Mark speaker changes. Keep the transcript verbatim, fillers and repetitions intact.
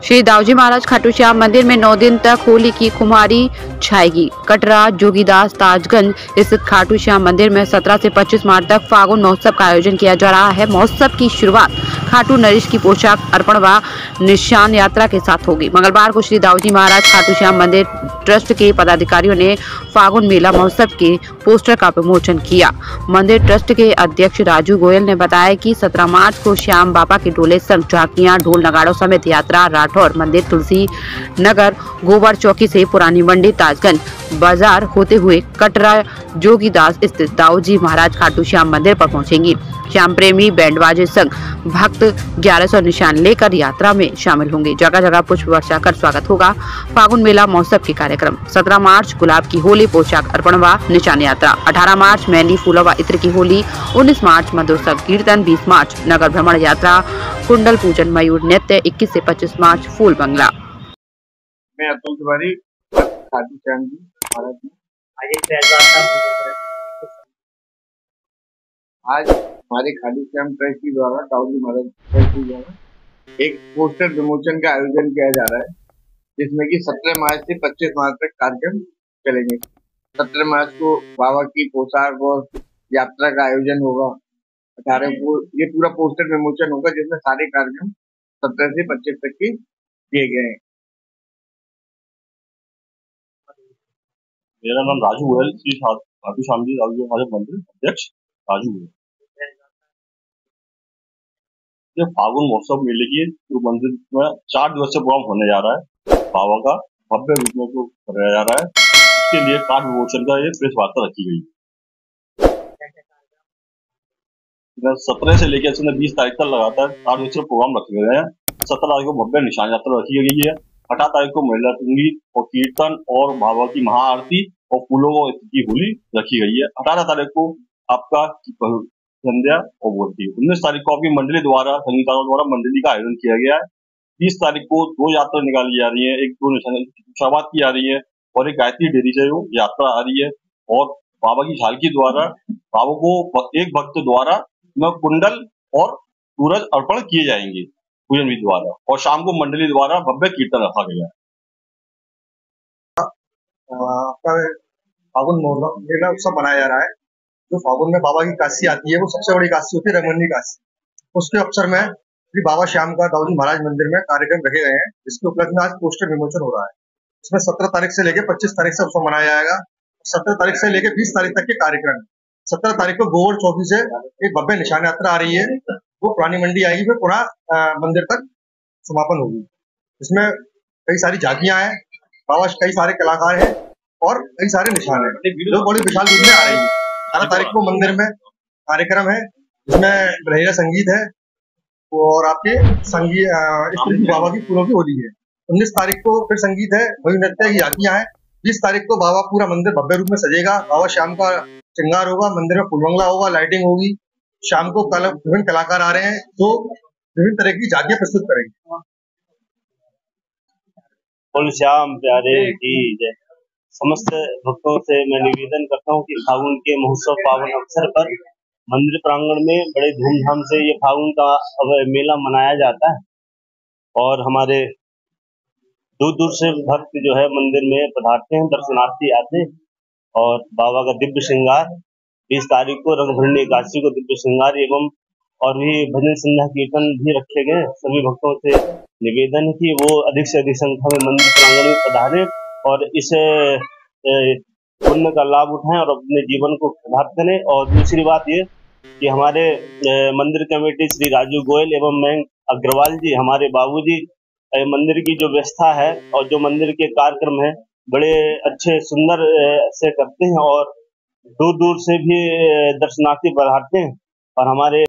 Speaker 1: श्री दाऊजी महाराज खाटू श्याम मंदिर में नौ दिन तक होली की खुमारी छाएगी। कटरा जोगीदास ताजगंज स्थित खाटू श्याम मंदिर में सत्रह से पच्चीस मार्च तक फागुन महोत्सव का आयोजन किया जा रहा है। महोत्सव की शुरुआत खाटू नरेश की पोशाक अर्पण व निशान यात्रा के साथ होगी। मंगलवार को श्री दाऊजी महाराज खाटू श्याम मंदिर ट्रस्ट के पदाधिकारियों ने फागुन मेला महोत्सव के पोस्टर का विमोचन किया। मंदिर ट्रस्ट के अध्यक्ष राजू गोयल ने बताया कि सत्रह मार्च को श्याम बाबा के डोले संग झांकियां ढोल नगाड़ों समेत यात्रा राठौर मंदिर तुलसी नगर गोबर चौकी से पुरानी मंडी ताजगंज बाजार होते हुए कटरा जोगीदास स्थित दाऊजी महाराज खाटू श्याम मंदिर पर पहुंचेंगी। श्याम प्रेमी बैंडबाजे संग भक्त ग्यारह सौ निशान लेकर यात्रा में शामिल होंगे। जगह जगह पुष्प वर्षा कर स्वागत होगा। फागुन मेला महोत्सव के कार्यक्रम सत्रह मार्च गुलाब की होली पोशाक अर्पण व निशान यात्रा, अठारह मार्च मेहंदी फूलों व इत्र की होली, उन्नीस मार्च मधुत्सव कीर्तन, बीस मार्च नगर भ्रमण यात्रा, कुंडल पूजन, मयूर नृत्य, इक्कीस से पच्चीस मार्च फूल बंगला।
Speaker 2: मैं अतुल तिवारी खाटू श्याम जी महाराज जी। आज हमारे खाटू श्याम ट्रस्ट के द्वारा दाऊजी महाराज ट्रस्ट के द्वारा एक पोस्टर विमोचन का आयोजन किया जा रहा है, जिसमें कि सत्रह मार्च से पच्चीस मार्च तक कार्यक्रम चलेंगे। सत्रह मार्च को बाबा की पोशाक और यात्रा का आयोजन होगा। अठारह को ये पूरा पोस्टर विमोचन होगा, जिसमें सारे कार्यक्रम सत्रह से पच्चीस तक के किए गए हैं।
Speaker 3: मेरा नाम राजू गोयल, श्री खाटू श्याम जी दाऊजी महाराज मंदिर अध्यक्ष राजू गोयल। ये फागुन महोत्सव मेले की मंदिर में चार दिवसीय प्रोग्राम होने जा रहा है। बाबा का भव्य रूप में को कराया जा रहा है। इसके लिए कार्ड विमोचन का एक प्रेस वार्ता रखी गई है। सत्रह से लेकर बीस तारीख तक लगातार चार दिवसीय प्रोग्राम रखे गए हैं। सत्रह तारीख को भव्य निशान यात्रा रखी गई है। अठारह तारीख को महिला संगीत और कीर्तन और बाबा की महाआरती और फूलों की होली रखी गई है। अठारह तारीख को आपका संध्या और बोलती है। उन्नीस तारीख को आपकी मंडली द्वारा संगीतकारों द्वारा मंडली का आयोजन किया गया है। बीस तारीख को दो यात्रा निकाली जा रही है, एक दो निशान शुरुआत की जा रही है और एक गायत्री डेरी से यात्रा आ रही है। और बाबा की झालकी द्वारा बाबा को एक भक्त द्वारा कुंडल और सूरज अर्पण किए जाएंगे पूजन विधि द्वारा, और शाम को मंडली द्वारा भव्य कीर्तन रखा गया है।
Speaker 4: फागुन मेला उत्सव मनाया जा रहा है। जो फागुन में बाबा की काशी आती है, वो सबसे बड़ी काशी होती है रंगमंडी काशी। उसके अवसर में श्री बाबा श्याम का दाऊजी महाराज मंदिर में कार्यक्रम रखे गए हैं, जिसके उपलक्ष्य में आज पोस्टर विमोचन हो रहा है। इसमें सत्रह तारीख से लेकर पच्चीस तारीख से उत्सव मनाया जाएगा। सत्रह तारीख से लेकर बीस तारीख तक के कार्यक्रम। सत्रह तारीख को गोवर चौकी से एक भव्य निशान यात्रा आ रही है, वो पुरानी मंडी आएगी, फिर पुनः मंदिर तक समापन होगी। इसमें कई सारी झांकियां हैं, बाबा कई सारे कलाकार हैं और कई सारे निशान हैं, जो बड़ी विशाल रूप में आ रही है। अठारह तारीख को मंदिर में कार्यक्रम है, जिसमें बहिरा संगीत है और आपके संगीत बाबा की फूलों की होली है। उन्नीस तारीख को फिर संगीत है, वही नृत्य की झांकियां हैं। बीस तारीख को बाबा पूरा मंदिर भव्य रूप में सजेगा। बाबा श्याम का श्रृंगार होगा, मंदिर में फूलबंगला होगा, लाइटिंग होगी। शाम को कल विभिन्न कलाकार आ रहे हैं, जो विभिन्न तरह की झांकियां प्रस्तुत करेंगे।
Speaker 5: बोल श्याम प्यारे की जय। समस्त भक्तों से मैं निवेदन करता हूँ कि फागुन के महोत्सव पावन अवसर पर मंदिर प्रांगण में बड़े धूमधाम से ये फागुन का मेला मनाया जाता है और हमारे दूर दूर से भक्त जो है मंदिर में पधारते हैं, दर्शनार्थी आते हैं। और बाबा का दिव्य श्रृंगार बीस तारीख को रंगभरणी एकादशी को दिव्य श्रृंगार एवं और भी भजन संध्या कीर्तन भी रखे गए। सभी भक्तों से निवेदन है कि वो अधिक से अधिक संख्या में मंदिर प्रांगण में पधारें और इस पुण्य का लाभ उठाएं और अपने जीवन को प्रभावित करें। और दूसरी बात ये कि हमारे मंदिर कमेटी श्री राजू गोयल एवं मैं अग्रवाल जी, हमारे बाबूजी मंदिर की जो व्यवस्था है और जो मंदिर के कार्यक्रम है बड़े अच्छे सुंदर से करते हैं और दूर दूर से भी दर्शनार्थी पधारते हैं। और हमारे